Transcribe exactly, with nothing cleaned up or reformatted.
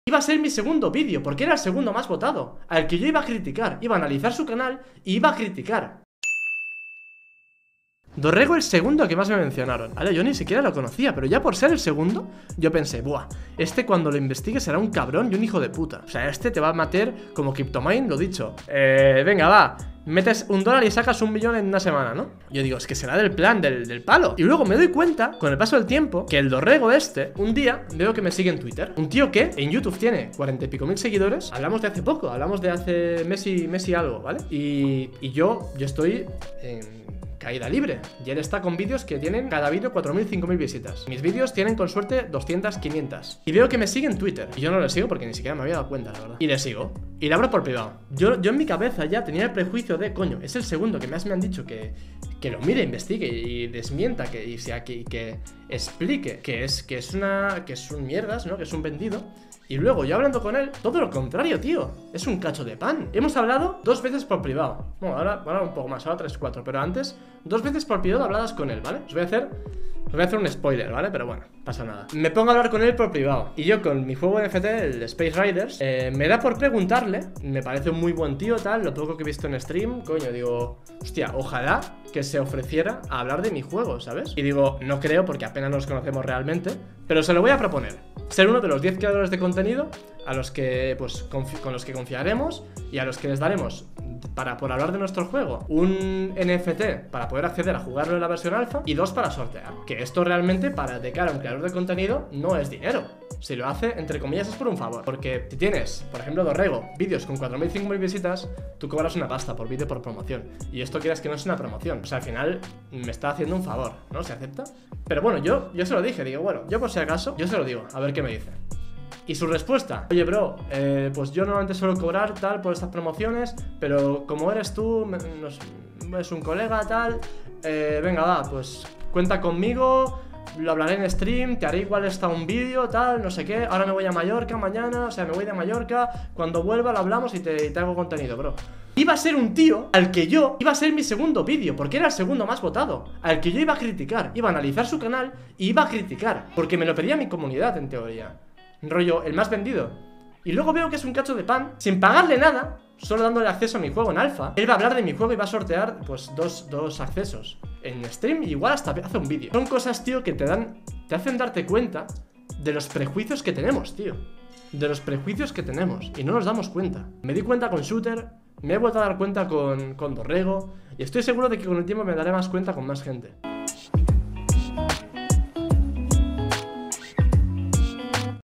Iba a ser mi segundo vídeo, porque era el segundo más votado, al que yo iba a criticar, iba a analizar su canal y iba a criticar. Dorrego el segundo que más me mencionaron. Vale, yo ni siquiera lo conocía, pero ya por ser el segundo, yo pensé, buah, este cuando lo investigue será un cabrón y un hijo de puta. O sea, este te va a meter como CryptoMine, lo dicho. Eh, venga, va, metes un dólar y sacas un millón en una semana, ¿no? Yo digo, es que será del plan, del, del palo. Y luego me doy cuenta, con el paso del tiempo, que el Dorrego este, un día, veo que me sigue en Twitter. Un tío que en YouTube tiene cuarenta y pico mil seguidores. Hablamos de hace poco, hablamos de hace mes y, mes y algo, ¿vale? Y, y yo, yo estoy en caída libre, y él está con vídeos que tienen cada vídeo cuatro mil, cinco mil visitas. Mis vídeos tienen con suerte doscientas, quinientas. Y veo que me sigue en Twitter, y yo no le sigo porque ni siquiera me había dado cuenta, la verdad. Y le sigo, y le abro por privado. Yo, yo en mi cabeza ya tenía el prejuicio de, coño, es el segundo que más me han dicho que, que lo mire, investigue y desmienta, que, y sea, que, que explique que es, que es una, que es un mierdas, ¿no? Que es un vendido. Y luego yo hablando con él, todo lo contrario, tío. Es un cacho de pan. Hemos hablado dos veces por privado. Bueno, ahora, ahora un poco más, ahora tres, cuatro. Pero antes, dos veces por privado habladas con él, ¿vale? Os voy a hacer, os voy a hacer un spoiler, ¿vale? Pero bueno, pasa nada. Me pongo a hablar con él por privado. Y yo con mi juego N F T, el Space Riders, eh, me da por preguntarle. Me parece un muy buen tío, tal. Lo poco que he visto en stream, coño, digo, hostia, ojalá que se ofreciera a hablar de mi juego, ¿sabes? Y digo, no creo porque apenas nos conocemos realmente, pero se lo voy a proponer. Ser uno de los diez creadores de contenido a los que, pues, con los que confiaremos y a los que les daremos, para por hablar de nuestro juego, un N F T para poder acceder a jugarlo en la versión alfa y dos para sortear. Que esto realmente, para de cara a un creador de contenido, no es dinero. Si lo hace, entre comillas, es por un favor. Porque si tienes, por ejemplo, Dorrego, vídeos con cuatro mil, cinco mil visitas, tú cobras una pasta por vídeo por promoción. Y esto quieras que no es una promoción. O sea, al final me está haciendo un favor, ¿no? ¿Se acepta? Pero bueno, yo, yo se lo dije, digo, bueno, yo por si acaso, yo se lo digo, a ver qué me dice. Y su respuesta, oye bro, eh, pues yo normalmente suelo cobrar tal por estas promociones, pero como eres tú, me, nos, es un colega tal, eh, venga va, pues cuenta conmigo, lo hablaré en stream, te haré igual hasta un vídeo tal, no sé qué, ahora me voy a Mallorca mañana, o sea me voy de Mallorca, cuando vuelva lo hablamos y te, y te hago contenido, bro. Iba a ser un tío al que yo iba a ser mi segundo vídeo, porque era el segundo más votado, al que yo iba a criticar, iba a analizar su canal y iba a criticar, porque me lo pedía mi comunidad en teoría. Rollo, el más vendido. Y luego veo que es un cacho de pan, sin pagarle nada, solo dándole acceso a mi juego en alfa. Él va a hablar de mi juego y va a sortear, pues, dos, dos accesos en stream, igual hasta hace un vídeo. Son cosas, tío, que te dan, te hacen darte cuenta de los prejuicios que tenemos, tío. De los prejuicios que tenemos, y no nos damos cuenta. Me di cuenta con Shooter, me he vuelto a dar cuenta con, con Dorrego, y estoy seguro de que con el tiempo me daré más cuenta con más gente.